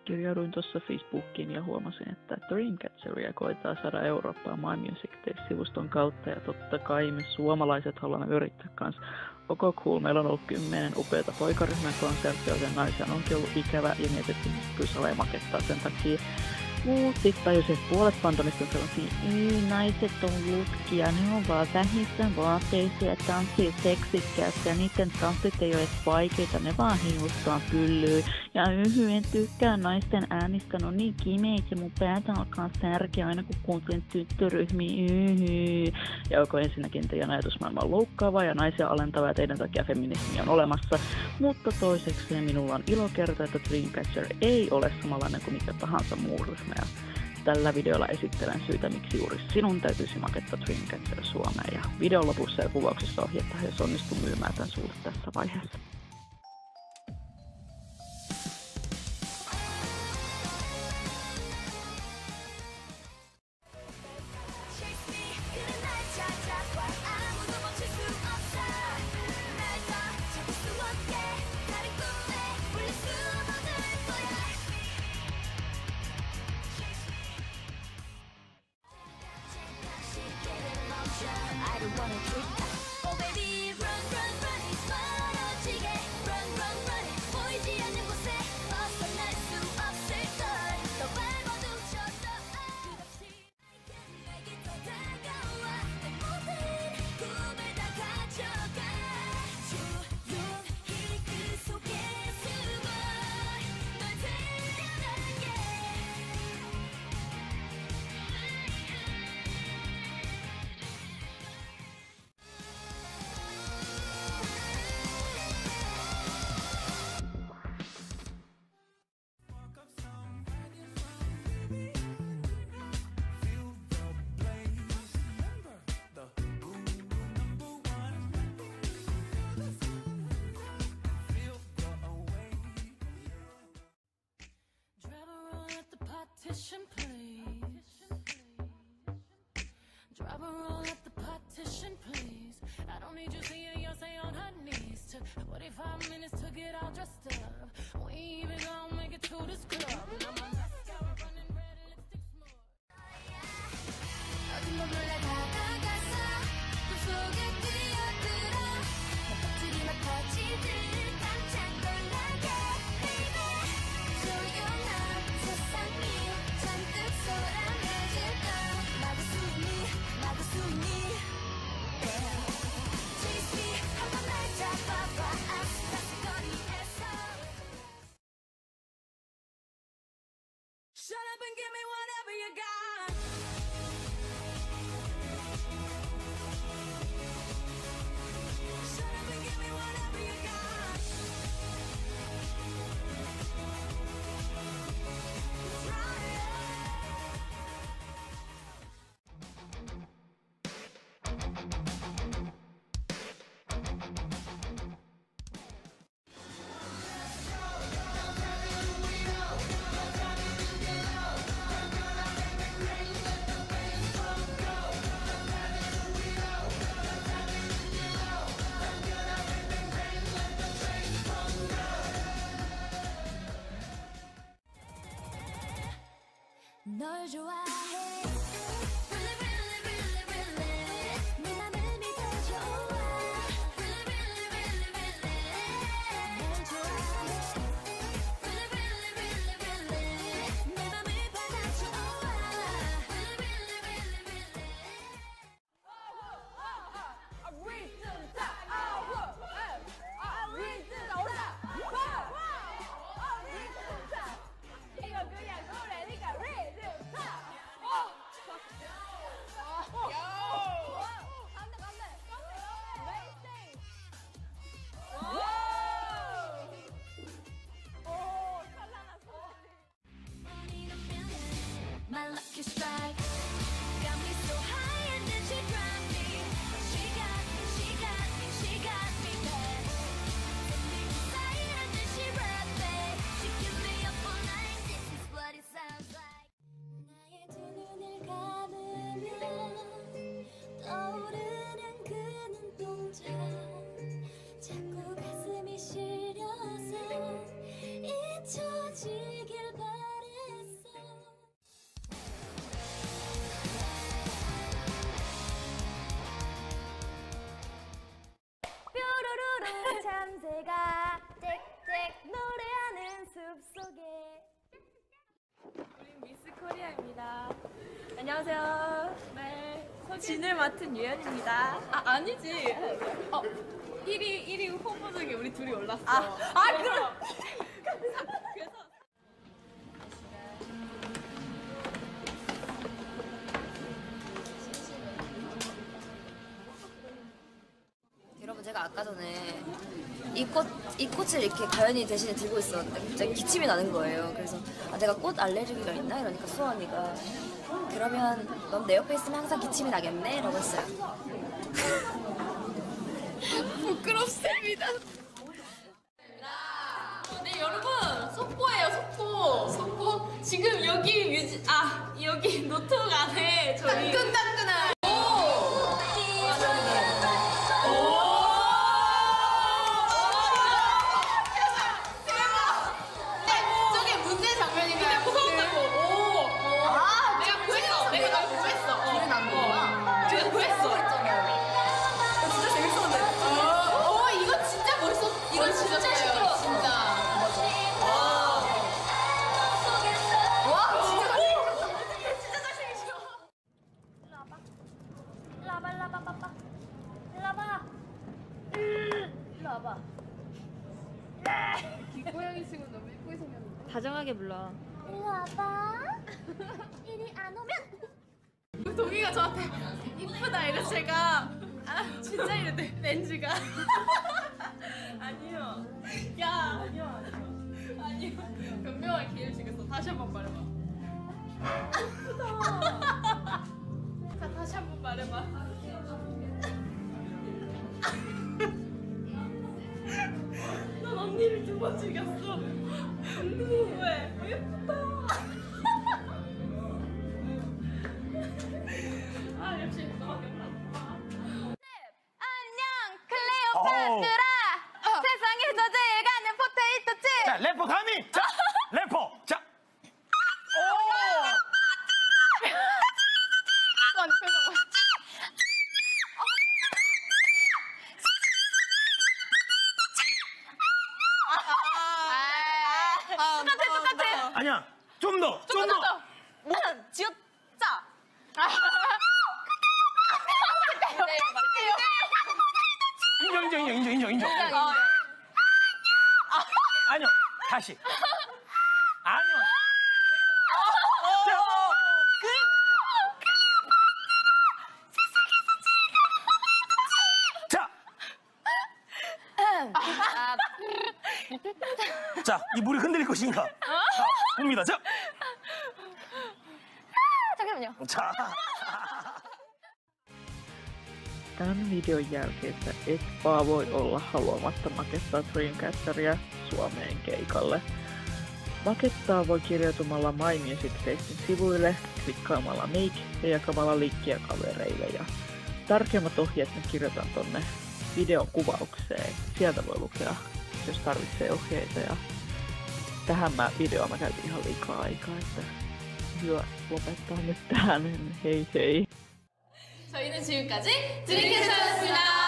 kirjauduin tuossa Facebookiin ja huomasin, että Dreamcatcheria koetaan saada Eurooppaan My Music Days-sivuston kautta ja totta kai me suomalaiset haluamme yrittää kanssa. Koko cool, meillä on ollut 10 upeata poikaryhmän konserttia, joten naisia onkin ollut ikävä ja mietittiin, että kyllä saleja makettaa sen takia. Mut sit tajusin, että puolet fandomista on sellaisia, naiset on lutkia, ne on vaan vähissä vaatteissa ja tanssii seksikkäästi ja niiden tanssit ei ole edes vaikeita, ne vaan hiustaa pyllyy. Ja en tykkää naisten äänistä, no niin kimeitä ja mun päätä alkaa särkeä aina kun kuuntelen tyttöryhmiä. Ja joko ensinnäkin teidän ajatusmaailma on loukkaava ja naisia alentava ja teidän takia feminismi on olemassa. Mutta toisekseen minulla on ilo kertoa, että Dreamcatcher ei ole samanlainen kuin mikä tahansa muu ryhmä. Ja tällä videolla esittelen syytä, miksi juuri sinun täytyisi makettaa Dreamcatcher Suomeen. Ja videon lopussa ja kuvauksissa ohjetaan, jos onnistuu myymään tämän sulle tässä vaiheessa. Drop a roll at the partition, please. I don't need you seeing Beyonce on her knees. Took 45 minutes to get all dressed up. We ain't even gonna make it to this club. Now my mascara running red, lipstick smooth. 어딘가 몰래 다가가서 꿈속에 뛰어들어 껍질이 막 터지듯 깜짝 놀라게 baby. 조용한 세상이 잔뜩 쏟아내질까 마구숨이 Chase me 한번 날 잡아봐 아슬아슬거리에서 Shut up and give me whatever you got. Shut up and give me whatever you got. Try it. 안녕하세요. 네. 진을 맡은 유연입니다. 아니지. 1위 후보 중에 우리 둘이 올랐어. 그럼. 그래서 여러분, 제가 아까 전에 이 꽃을 이렇게 가연이 대신에 들고 있었는데 갑자기 기침이 나는 거예요. 그래서 내가 꽃 알레르기가 있나? 이러니까 수원이가 그러면 넌 내 옆에 있으면 항상 기침이 나겠네? 라고 했어요. 부끄럽습니다. 네, 여러분, 속보예요, 속보. 지금 여기 여기 노트북 안에 저희 따끈따끈한 저게 문제 장면인가요? 무서웠다고. 내가 구했어. 내가 구했어. 내가 구했어. 진짜 재밌었는데. 이거 진짜 멋있어. 이거 진짜 시끄러워. 진짜. 와, 진짜 고양이 친구 너무 예쁘게 생겼는데. 다정하게 불러. 일로 와봐. 이리 안 오면 동이가 저한테 이쁘다 이래 제가 진짜 이랬대 렌즈가 아니요. 야 아니요. 변명할 기회를 주겠어. 다시 한 번 말해봐. 자, 다시 한 번 말해봐. 넌 언니를 2번 죽였어. 언니 왜? 예쁘다. 역시 너밖에 없다. 안녕 클레오파트라. 세상에서 제일 가는 포테이토 칩. 자, 래퍼 감히! 자, 래퍼! 자! 똑같아. 아니야! 좀 더! 지었자. 인정. 아니요, 다시. 아니요. 자! 자, 이 물이 흔들릴 것인가? 자, 봅니다. 자! 잠깐만요. 자! Tämän videon jälkeen sä et vaan voi olla haluamatta makettaa Dreamcatcheria Suomeen keikalle. Makettaa voi kirjautumalla My Music Tastin sivuille, klikkaamalla Make ja jakamalla linkkiä kavereille. Ja tarkemmat ohjeet mä kirjoitan tonne videon kuvaukseen. Sieltä voi lukea, jos tarvitsee ohjeita. Ja tähän videoon mä käytin ihan liikaa aikaa, että hyvä lopettaa nyt tähän. Hei hei! 저희는 지금까지 드림캐쳐였습니다.